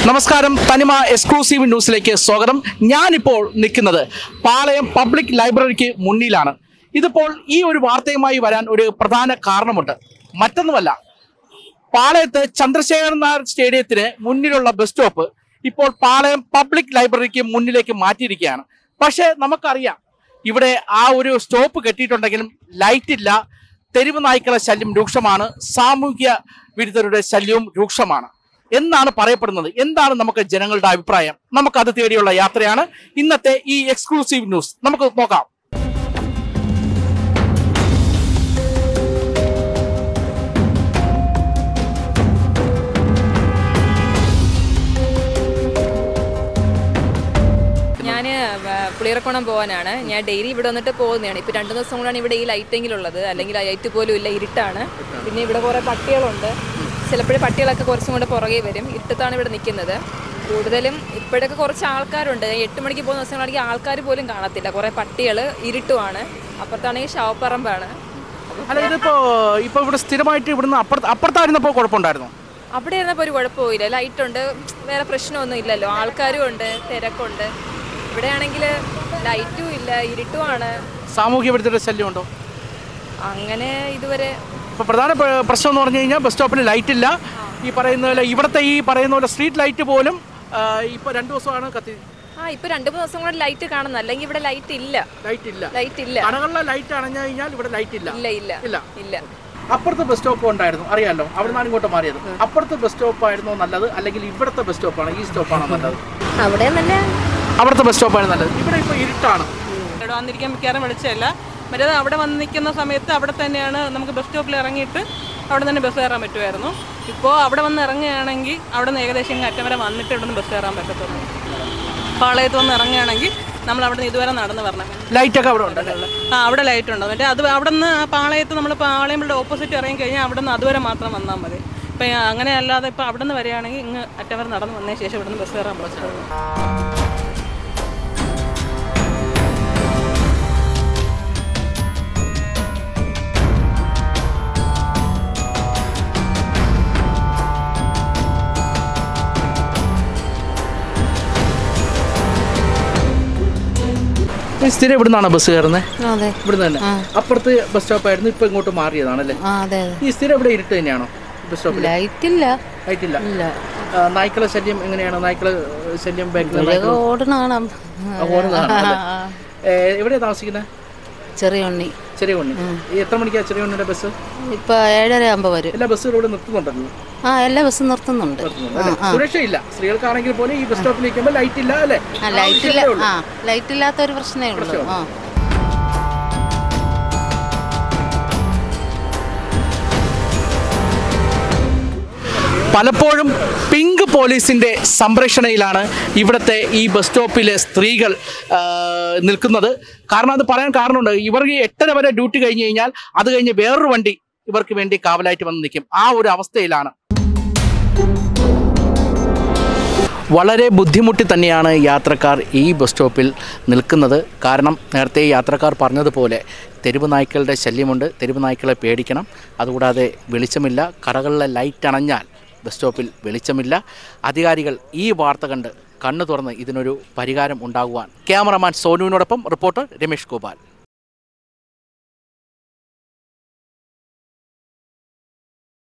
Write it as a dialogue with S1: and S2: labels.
S1: നമസ്കാരം, തനിമ എക്സ്ക്ലൂസീവ് ന്യൂസിലേക്ക് സ്വാഗതം. ഞാനിപ്പോൾ നിൽക്കുന്നത് പാളയം പബ്ലിക് ലൈബ്രറിക്ക് മുന്നിലാണ്. ഇതിപ്പോൾ ഈ ഒരു വാർത്തയുമായി വരാൻ ഒരു പ്രധാന കാരണമുണ്ട്. മറ്റൊന്നുമല്ല, പാളയത്ത് ചന്ദ്രശേഖരൻ നായർ സ്റ്റേഡിയത്തിന് മുന്നിലുള്ള ബസ് സ്റ്റോപ്പ് ഇപ്പോൾ പാളയം പബ്ലിക് ലൈബ്രറിക്ക് മുന്നിലേക്ക് മാറ്റിയിരിക്കുകയാണ്. പക്ഷേ നമുക്കറിയാം, ഇവിടെ ആ ഒരു സ്റ്റോപ്പ് കെട്ടിയിട്ടുണ്ടെങ്കിലും ലൈറ്റ് ഇല്ല, തെരുവ് നായ്ക്കളെ ശല്യം രൂക്ഷമാണ്, സാമൂഹ്യ വിരുദ്ധരുടെ ശല്യവും രൂക്ഷമാണ് എന്നാണ് പറയപ്പെടുന്നത്. എന്താണ് നമുക്ക് ജനങ്ങളുടെ അഭിപ്രായം? നമുക്കത് തേടിയുള്ള യാത്രയാണ് ഇന്നത്തെ ഈ എക്സ്ക്ലൂസീവ് ന്യൂസ്. നമുക്ക് നോക്കാം.
S2: ഞാൻ പുളിയറക്കോണം പോകാനാണ്. ഞാൻ ഡെയിലി ഇവിടെ വന്നിട്ട് പോകുന്നതാണ്. ഇപ്പോൾ 2 ദിവസം കൊണ്ടാണ് ഇവിടെ ഈ ലൈറ്റെങ്കിലുള്ളത്, അല്ലെങ്കിൽ ലൈറ്റ് പോലും ഇല്ല, ഇരുട്ടാണ്. പിന്നെ ഇവിടെ കുറേ പട്ടികളുണ്ട്. ചിലപ്പോഴും പട്ടികളൊക്കെ കുറച്ചും കൂടെ പുറകെ വരും. ഇരുട്ടത്താണ് ഇവിടെ നിൽക്കുന്നത്. കൂടുതലും ഇപ്പോഴൊക്കെ കുറച്ച് ആൾക്കാരുണ്ട്. 8 മണിക്ക് പോകുന്ന ദിവസങ്ങളാണെങ്കിൽ ആൾക്കാർ പോലും കാണത്തില്ല. കുറേ പട്ടികൾ, ഇരുട്ടുമാണ്. അപ്പുറത്താണെങ്കിൽ ശവപ്പറമ്പാണ്.
S1: അല്ല, ഇപ്പോൾ ഇവിടെ സ്ഥിരമായിട്ട് ഇവിടുന്ന് അപ്പുറത്തായിരുന്നപ്പോൾ കുഴപ്പമുണ്ടായിരുന്നു?
S2: അവിടെ ഇരുന്നപ്പോൾ ഒരു കുഴപ്പമില്ല, ലൈറ്റുണ്ട്, വേറെ പ്രശ്നമൊന്നും ഇല്ലല്ലോ. ആൾക്കാരും ഉണ്ട്, തിരക്കുണ്ട്. ഇവിടെയാണെങ്കിൽ ലൈറ്റും ഇല്ല, ഇരുട്ടുമാണ്.
S1: സാമൂഹ്യ വിരുദ്ധരുടെ ശല്യമുണ്ടോ?
S2: അങ്ങനെ ഇതുവരെ
S1: ഇപ്പോൾ പ്രധാന പ്രശ്നം എന്ന് പറഞ്ഞു കഴിഞ്ഞാൽ ബസ് സ്റ്റോപ്പിൽ ലൈറ്റ് ഇല്ല. ഈ പറയുന്ന പോലെ ഇവിടുത്തെ പോലെ സ്ട്രീറ്റ് ലൈറ്റ് പോലും ഇപ്പോൾ 2 ദിവസമാണ് കത്തി.
S2: ഇപ്പോൾ 2-3 ദിവസം കൂടെ ലൈറ്റ് കാണുന്നു, അല്ലെങ്കിൽ ഇവിടെ ലൈറ്റ് ഇല്ല.
S1: കടകളിലെ ലൈറ്റ് അണഞ്ഞു കഴിഞ്ഞാൽ ഇവിടെ ലൈറ്റ് ഇല്ല.
S2: ഇല്ല.
S1: അപ്പുറത്തെ ബസ് സ്റ്റോപ്പ് ഉണ്ടായിരുന്നു, അറിയാമല്ലോ, അവിടെ നിന്നാണ് ഇങ്ങോട്ട് മാറിയത്. അപ്പുറത്തെ ബസ് സ്റ്റോപ്പ് ആയിരുന്നോ നല്ലത്, അല്ലെങ്കിൽ ഇവിടുത്തെ ബസ് സ്റ്റോപ്പാണ്, ഈ സ്റ്റോപ്പാണോ നല്ലത്? അവിടുത്തെ ബസ് സ്റ്റോപ്പാണ് നല്ലത്. ഇവിടെ ഇപ്പോൾ ഇരുട്ടാണ്.
S3: ഇവിടെ വന്നിരിക്കാൻ മിക്കവാറും വിളിച്ചതല്ല. മറ്റേത് അവിടെ വന്ന് നിൽക്കുന്ന സമയത്ത് അവിടെ തന്നെയാണ് നമുക്ക് ബസ് സ്റ്റോപ്പിൽ ഇറങ്ങിയിട്ട് അവിടെ തന്നെ ബസ് കയറാൻ പറ്റുമായിരുന്നു. ഇപ്പോൾ അവിടെ വന്ന് ഇറങ്ങുകയാണെങ്കിൽ അവിടെ നിന്ന് ഏകദേശം അറ്റം വരെ വന്നിട്ട് ഇവിടെ നിന്ന് ബസ് കയറാൻ പറ്റത്തുള്ളൂ. പാളയത്ത് വന്ന് ഇറങ്ങുകയാണെങ്കിൽ നമ്മൾ അവിടെ നിന്ന് ഇതുവരെ നടന്ന് വരണം.
S1: ലൈറ്റൊക്കെ അവിടെ ഉണ്ട്.
S3: അവിടെ ലൈറ്റ് ഉണ്ട്. മറ്റേ അത് അവിടെ നിന്ന് പാളയത്ത് നമ്മൾ പാളയങ്ങളുടെ ഓപ്പോസിറ്റ് ഇറങ്ങി കഴിഞ്ഞാൽ അവിടെ നിന്ന് അതുവരെ മാത്രം വന്നാൽ മതി. ഇപ്പം അങ്ങനെ അല്ലാതെ ഇപ്പോൾ അവിടെ നിന്ന് വരികയാണെങ്കിൽ ഇങ്ങ് അറ്റം വരെ നടന്ന് വന്നതിന് ശേഷം ഇവിടെ നിന്ന് ബസ് കയറാൻ പറ്റുള്ളൂ.
S1: സ്ഥിരം ഇവിടുന്നാണ് ബസ് കയറുന്നത്? ഇവിടുന്ന് തന്നെ. അപ്പുറത്ത് ബസ് സ്റ്റോപ്പ് ആയിരുന്നു, ഇപ്പൊ ഇങ്ങോട്ട് മാറിയതാണല്ലേ? ഈ സ്ഥിരം ഇവിടെ ഇരുട്ട് തന്നെയാണോ ബസ് സ്റ്റോപ്പിൽ? ലൈറ്റ് ഇല്ല. നായ്ക്കളെ ശല്യം എങ്ങനെയാണ്? നായ്ക്കളെ ശല്യം എവിടെയാ താമസിക്കുന്നത്? ചെറിയ ഉണ്ണി. എത്ര മണിക്കാ ചെറിയ ഉണ്ണിയുടെ ബസ്?
S4: ഇപ്പൊ 7:30 വരും.
S1: എല്ലാ ബസ്സുകളും ഇവിടെ നിർത്തുന്നുണ്ടല്ലോ?
S4: എല്ലാ ബസ്സും നിർത്തുന്നുണ്ട്.
S1: സുരക്ഷയില്ല സ്ത്രീകൾക്കാണെങ്കിൽ പോലും ഈ ബസ് സ്റ്റോപ്പിൽ നിൽക്കുമ്പോൾ ലൈറ്റ് ഇല്ല അല്ലേ?
S4: ലൈറ്റ് ഇല്ലാത്ത ഒരു പ്രശ്നമേ ഉള്ളൂ.
S1: പലപ്പോഴും പിങ്ക് പോലീസിൻ്റെ സംരക്ഷണയിലാണ് ഇവിടുത്തെ ഈ ബസ് സ്റ്റോപ്പിലെ സ്ത്രീകൾ നിൽക്കുന്നത്. കാരണം അത് പറയാൻ കാരണമുണ്ട്. ഇവർക്ക് 8:30 വരെ ഡ്യൂട്ടി കഴിഞ്ഞ് കഴിഞ്ഞാൽ അത് കഴിഞ്ഞ് വേറൊരു വണ്ടി ഇവർക്ക് വേണ്ടി കാവലായിട്ട് വന്ന് നിൽക്കും. ആ ഒരു അവസ്ഥയിലാണ്. വളരെ ബുദ്ധിമുട്ടി തന്നെയാണ് യാത്രക്കാർ ഈ ബസ് സ്റ്റോപ്പിൽ നിൽക്കുന്നത്. കാരണം നേരത്തെ യാത്രക്കാർ പറഞ്ഞതുപോലെ തെരുവ് നായ്ക്കളുടെ ശല്യമുണ്ട്, തെരുവ് നായ്ക്കളെ പേടിക്കണം. അതുകൂടാതെ വെളിച്ചമില്ല, കടകളിലെ ലൈറ്റ് അണഞ്ഞാൽ ബസ് സ്റ്റോപ്പിൽ വെളിച്ചമില്ല. അധികാരികൾ ഈ വാർത്ത കണ്ട് കണ്ണു തുറന്ന് ഇതിനൊരു പരിഹാരം ഉണ്ടാകുവാൻ. ക്യാമറമാൻ സോനുവിനോടൊപ്പം റിപ്പോർട്ടർ രമേഷ് ഗോപാൽ.